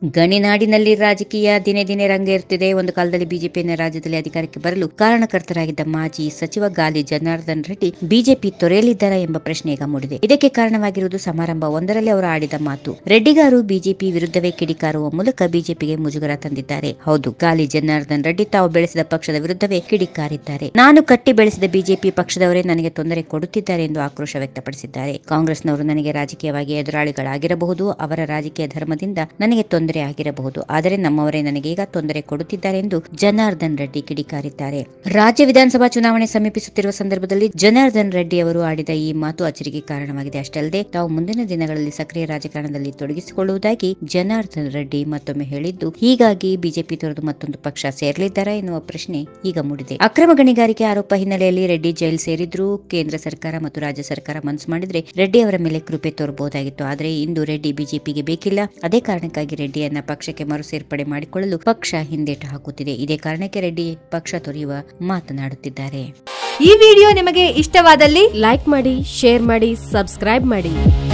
ಗಣಿನಾಡಿನಲ್ಲಿ ರಾಜಕೀಯ ದಿನೇ ದಿನೇ ರಂಗೇರುತ್ತಿದೆ. ಒಂದು ಕಾಲದಲ್ಲಿ ಬಿಜೆಪಿಯನ್ನು ರಾಜ್ಯದಲ್ಲಿ ಅಧಿಕಾರಕ್ಕೆ ಬರಲು ಕಾರಣಕರ್ತರಾಗಿದ್ದ ಮಾಜಿ ಸಚಿವ ಗಾಲಿ ಜನಾರ್ದನ್ ರೆಡ್ಡಿ ಬಿಜೆಪಿ ತೊರೆಯಲಿದ್ದಾರಾ ಎಂಬ ಪ್ರಶ್ನೆ ಈಗ ಮೂಡಿದೆ. ಇದಕ್ಕೆ ಕಾರಣವಾಗಿರುವುದು ಸಮಾರಂಭ ಒಂದರಲ್ಲಿ ಅವರು ಆಡಿದ ಮಾತು. ರೆಡ್ಡಿಗಾರು ಬಿಜೆಪಿ ವಿರುದ್ಧವೇ ಕಿಡಿಕಾರುವ ಮೂಲಕ ಬಿಜೆಪಿಗೆ ಮುಜುಗರ ತಂದಿದ್ದಾರೆ. ಹೌದು, ಗಾಲಿ ಜನಾರ್ದನ್ ರೆಡ್ಡಿ ತಾವು ಬೆಳೆಸಿದ ಪಕ್ಷದ ವಿರುದ್ಧವೇ ಕಿಡಿಕಾರಿದ್ದಾರೆ. ನಾನು ಕಟ್ಟಿ ಬೆಳೆಸಿದ ಬಿಜೆಪಿ ಪಕ್ಷದವರೇ ನನಗೆ ತೊಂದರೆ ಕೊಡುತ್ತಿದ್ದಾರೆ ಎಂದು ಆಕ್ರೋಶ ವ್ಯಕ್ತಪಡಿಸಿದ್ದಾರೆ. ಕಾಂಗ್ರೆಸ್ನವರು ನನಗೆ ರಾಜಕೀಯವಾಗಿ ಎದುರಾಳಿಗಳಾಗಿರಬಹುದು, ಅವರ ರಾಜಕೀಯ ಧರ್ಮದಿಂದ ನನಗೆ ತೊಂದರೆ ಆಗಿರಬಹುದು, ಆದರೆ ನಮ್ಮವರೇ ನನಗೆ ಈಗ ತೊಂದರೆ ಕೊಡುತ್ತಿದ್ದಾರೆ ಎಂದು ಜನಾರ್ದನ್ ರೆಡ್ಡಿ ಕಿಡಿಕಾರಿದ್ದಾರೆ. ರಾಜ್ಯ ವಿಧಾನಸಭಾ ಚುನಾವಣೆ ಸಮೀಪಿಸುತ್ತಿರುವ ಸಂದರ್ಭದಲ್ಲಿ ಜನಾರ್ದನ್ ರೆಡ್ಡಿ ಅವರು ಆಡಿದ ಈ ಮಾತು ಅಚ್ಚರಿಗೆ ಕಾರಣವಾಗಿದೆ. ಅಷ್ಟೇ ಅಲ್ಲದೆ ತಾವು ಮುಂದಿನ ದಿನಗಳಲ್ಲಿ ಸಕ್ರಿಯ ರಾಜಕಾರಣದಲ್ಲಿ ತೊಡಗಿಸಿಕೊಳ್ಳುವುದಾಗಿ ಜನಾರ್ದನ್ ರೆಡ್ಡಿ ಮತ್ತೊಮ್ಮೆ ಹೇಳಿದ್ದು, ಹೀಗಾಗಿ ಬಿಜೆಪಿ ತೊರೆದು ಮತ್ತೊಂದು ಪಕ್ಷ ಸೇರಲಿದ್ದಾರಾ ಎನ್ನುವ ಪ್ರಶ್ನೆ ಈಗ ಮೂಡಿದೆ. ಅಕ್ರಮ ಗಣಿಗಾರಿಕೆ ಆರೋಪ ಹಿನ್ನೆಲೆಯಲ್ಲಿ ರೆಡ್ಡಿ ಜೈಲು ಸೇರಿದ್ರು. ಕೇಂದ್ರ ಸರ್ಕಾರ ಮತ್ತು ರಾಜ್ಯ ಸರ್ಕಾರ ಮನಸ್ಸು ಮಾಡಿದ್ರೆ ರೆಡ್ಡಿ ಅವರ ಮೇಲೆ ಕೃಪೆ ತೋರಬಹುದಾಗಿತ್ತು. ಆದರೆ ಇಂದು ರೆಡ್ಡಿ ಬಿಜೆಪಿಗೆ ಬೇಕಿಲ್ಲ. ಅದೇ ಕಾರಣಕ್ಕಾಗಿ ರೆಡ್ಡಿಯನ್ನ ಪಕ್ಷಕ್ಕೆ ಮರು ಸೇರ್ಪಡೆ ಮಾಡಿಕೊಳ್ಳಲು ಪಕ್ಷ ಹಿಂದೇಟು ಹಾಕುತ್ತಿದೆ. ಇದೇ ಕಾರಣಕ್ಕೆ ರೆಡ್ಡಿ ಪಕ್ಷ ತೊರೆಯುವ ಮಾತನಾಡುತ್ತಿದ್ದಾರೆ. ಈ ವಿಡಿಯೋ ನಿಮಗೆ ಇಷ್ಟವಾದಲ್ಲಿ ಲೈಕ್ ಮಾಡಿ, ಶೇರ್ ಮಾಡಿ, ಸಬ್ಸ್ಕ್ರೈಬ್ ಮಾಡಿ.